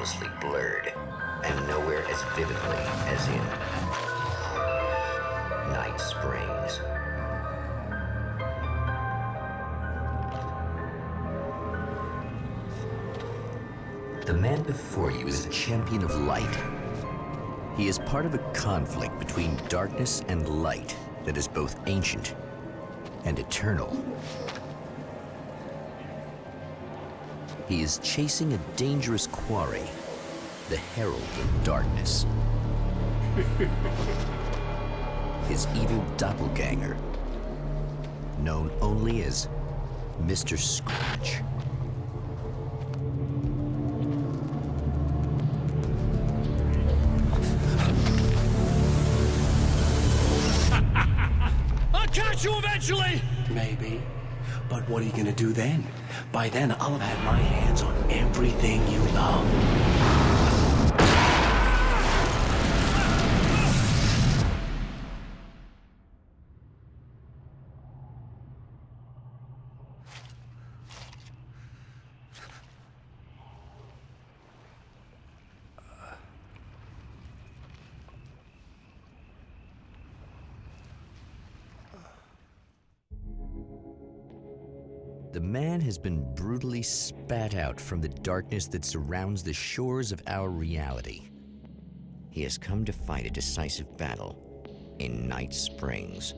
seamlessly blurred, and nowhere as vividly as in Night Springs. The man before you is a champion of light. He is part of a conflict between darkness and light that is both ancient and eternal. He is chasing a dangerous quarry, the Herald of Darkness. His evil doppelganger, known only as Mr. Scratch. I'll catch you eventually! Maybe. But what are you gonna do then? By then, I'll have had my hands on everything you love. The man has been brutally spat out from the darkness that surrounds the shores of our reality. He has come to fight a decisive battle in Night Springs.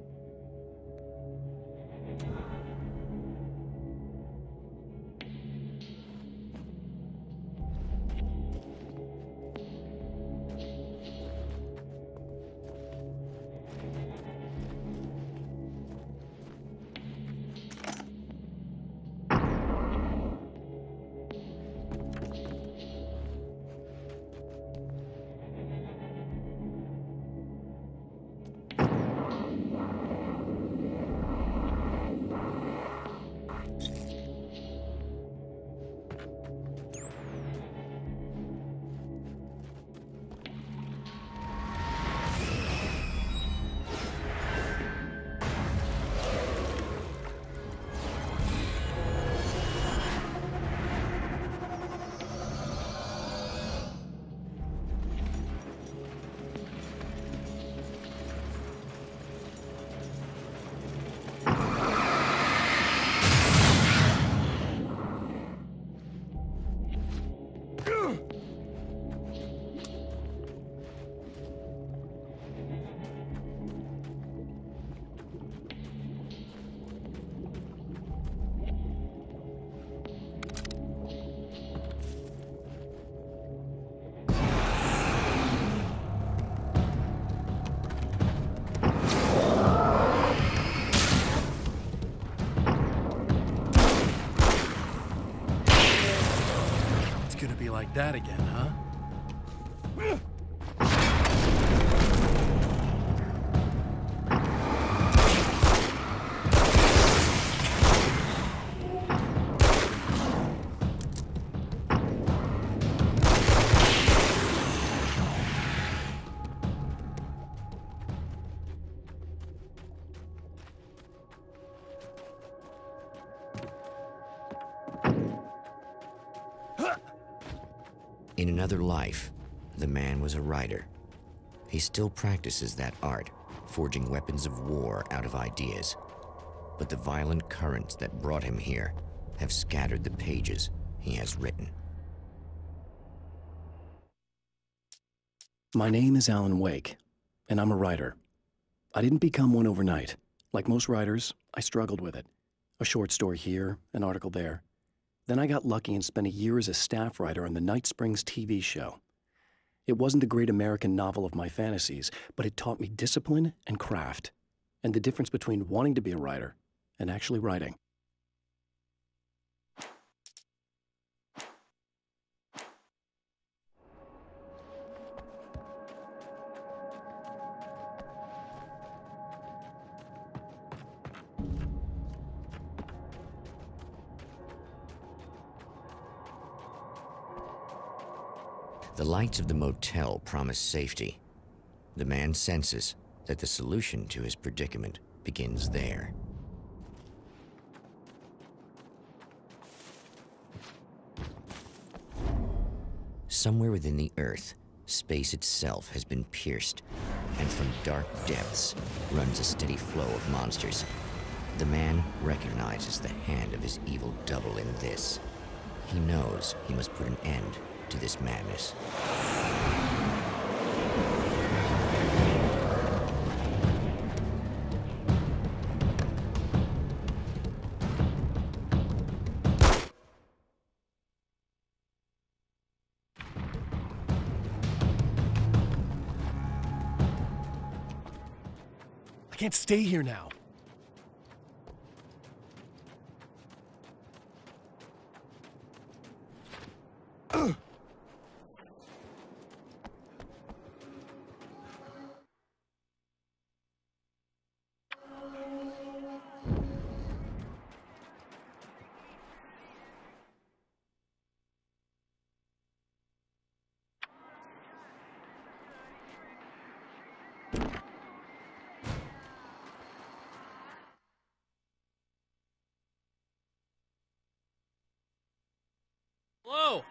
Like that again, huh? In another life, the man was a writer. He still practices that art, forging weapons of war out of ideas. But the violent currents that brought him here have scattered the pages he has written. My name is Alan Wake, and I'm a writer. I didn't become one overnight. Like most writers, I struggled with it. A short story here, an article there. Then I got lucky and spent a year as a staff writer on the Night Springs TV show. It wasn't the great American novel of my fantasies, but it taught me discipline and craft, and the difference between wanting to be a writer and actually writing. The lights of the motel promise safety. The man senses that the solution to his predicament begins there. Somewhere within the Earth, space itself has been pierced, and from dark depths runs a steady flow of monsters. The man recognizes the hand of his evil double in this. He knows he must put an end to this madness. I can't stay here now. Hello?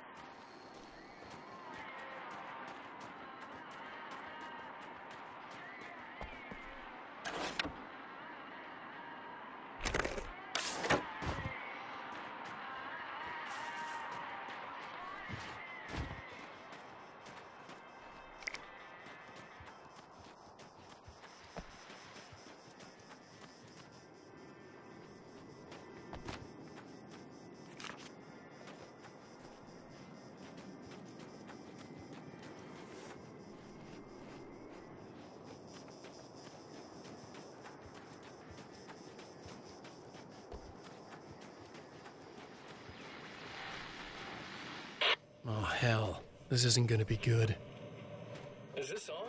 Oh, hell. This isn't gonna be good. Is this on?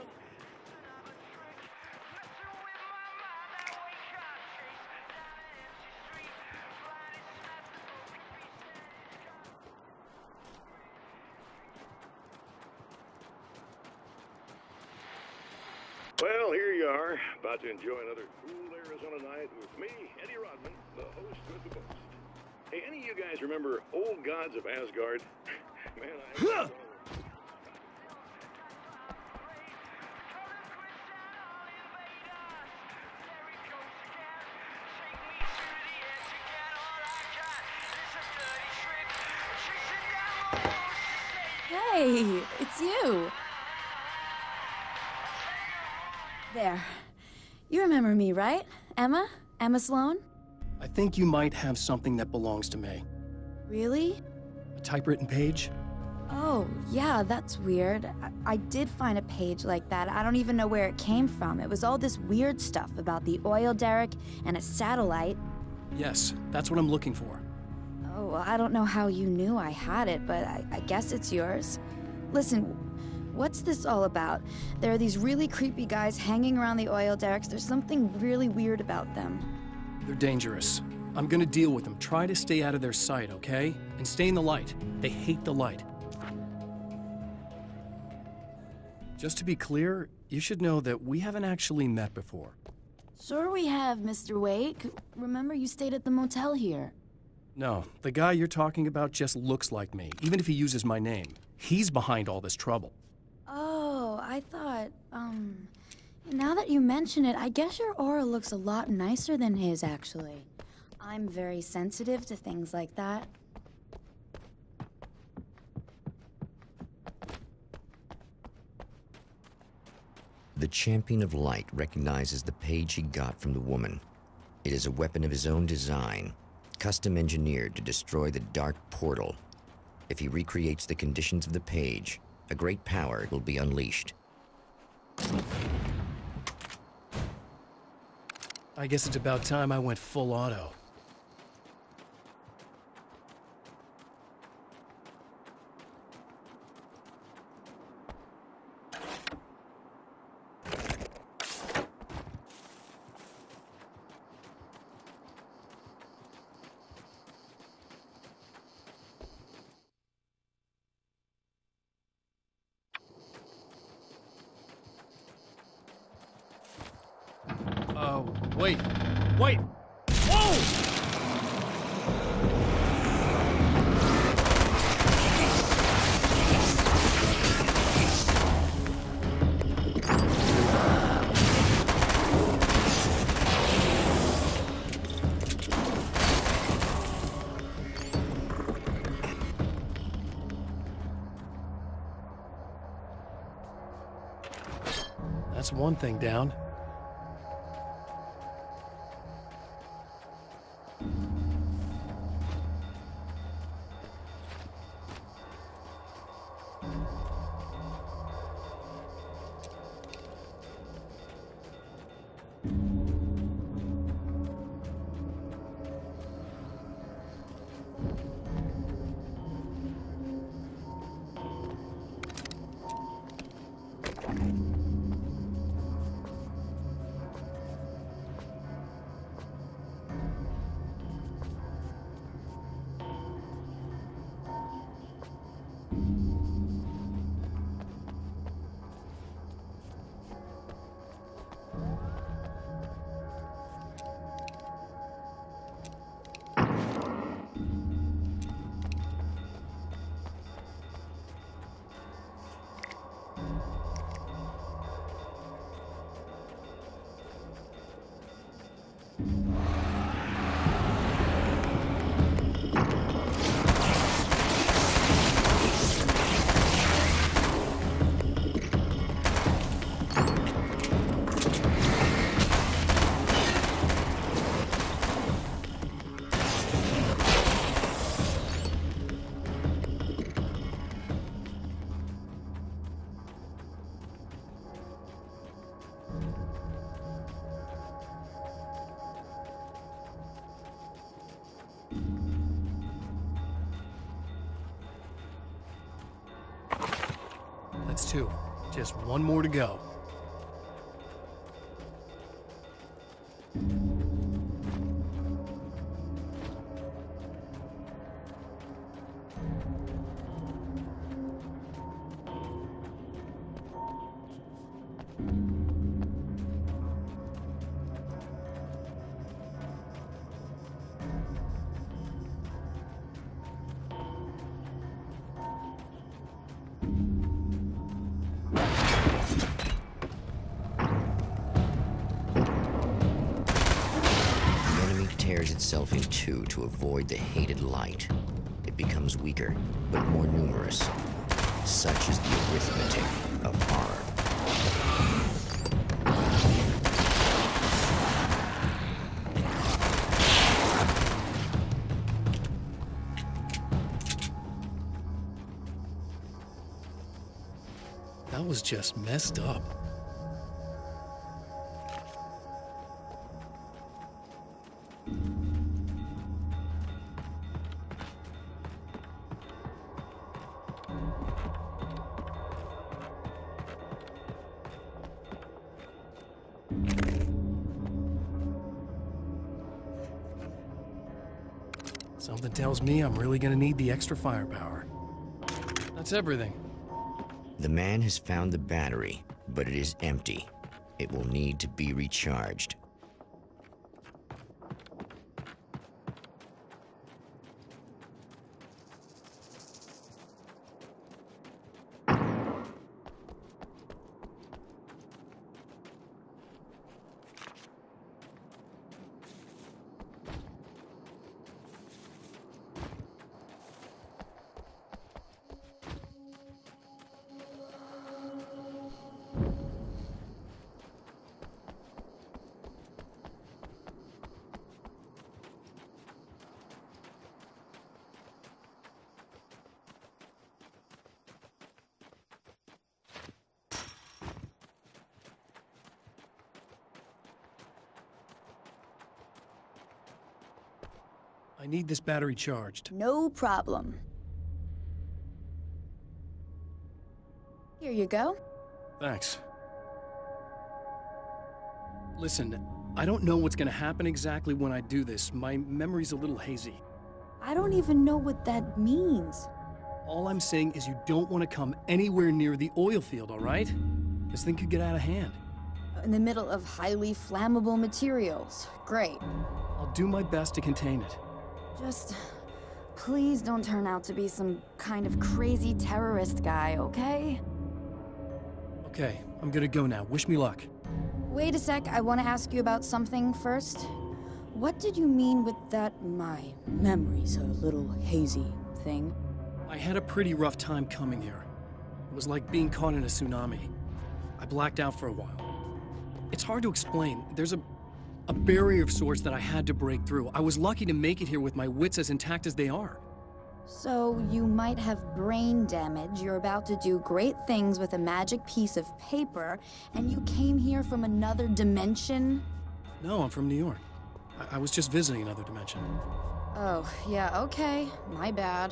Well, here you are, about to enjoy another cool Arizona night with me, Eddie Rodman, the host with the most. Hey, any of you guys remember Old Gods of Asgard? Man, I... Hey, it's you. There. You remember me, right? Emma? Emma Sloan? I think you might have something that belongs to me. Really? A typewritten page? Oh, yeah, that's weird. I did find a page like that. I don't even know where it came from. It was all this weird stuff about the oil derrick and a satellite. Yes, that's what I'm looking for. Oh, well, I don't know how you knew I had it, but I guess it's yours. Listen, what's this all about? There are these really creepy guys hanging around the oil derricks. There's something really weird about them. They're dangerous. I'm gonna deal with them. Try to stay out of their sight, okay? And stay in the light. They hate the light. Just to be clear, you should know that we haven't actually met before. Sure we have, Mr. Wake. Remember you stayed at the motel here. No, the guy you're talking about just looks like me, even if he uses my name. He's behind all this trouble. Oh, I thought, now that you mention it, I guess your aura looks a lot nicer than his, actually. I'm very sensitive to things like that. The Champion of Light recognizes the page he got from the woman. It is a weapon of his own design, custom engineered to destroy the Dark Portal. If he recreates the conditions of the page, a great power will be unleashed. I guess it's about time I went full auto. Wait. Wait! Whoa! That's one thing down. That's 2. Just one more to go. Tears itself in two to avoid the hated light. It becomes weaker, but more numerous. Such is the arithmetic of horror. That was just messed up. Something tells me I'm really gonna need the extra firepower. That's everything. The man has found the battery, but it is empty. It will need to be recharged. I need this battery charged. No problem. Here you go. Thanks. Listen, I don't know what's gonna happen exactly when I do this. My memory's a little hazy. I don't even know what that means. All I'm saying is you don't want to come anywhere near the oil field, all right? This thing could get out of hand. In the middle of highly flammable materials. Great. I'll do my best to contain it. Just please don't turn out to be some kind of crazy terrorist guy, okay? Okay, I'm gonna go now. Wish me luck. Wait a sec, I want to ask you about something first. What did you mean with that my memory's a little hazy thing? I had a pretty rough time coming here. It was like being caught in a tsunami. I blacked out for a while. It's hard to explain. There's a barrier of sorts that I had to break through. I was lucky to make it here with my wits as intact as they are. So, you might have brain damage, you're about to do great things with a magic piece of paper, and you came here from another dimension? No, I'm from New York. I was just visiting another dimension. Oh, yeah, okay. My bad.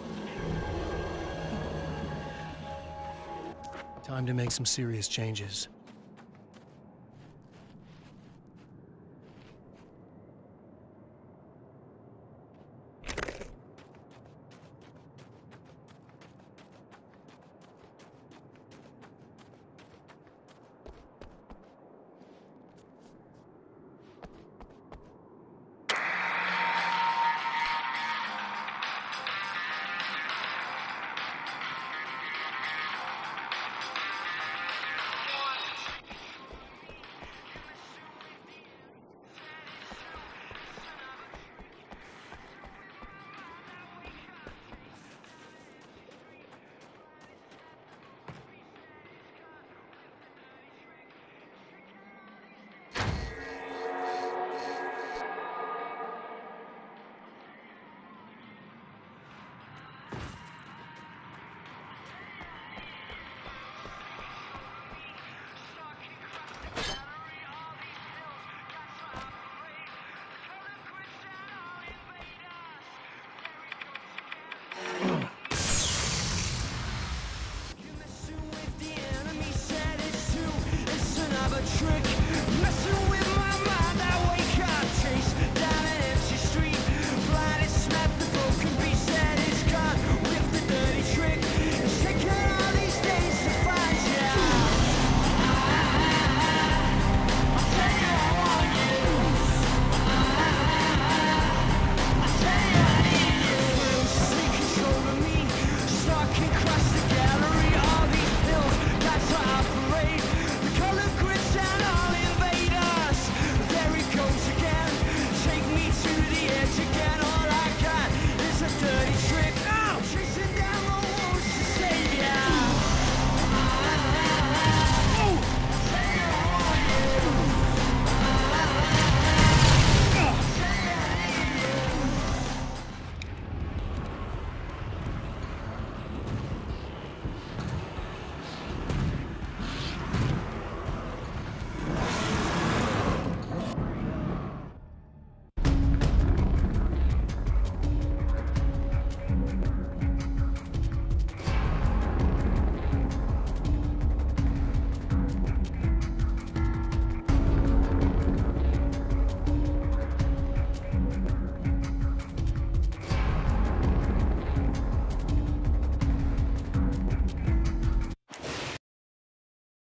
Time to make some serious changes.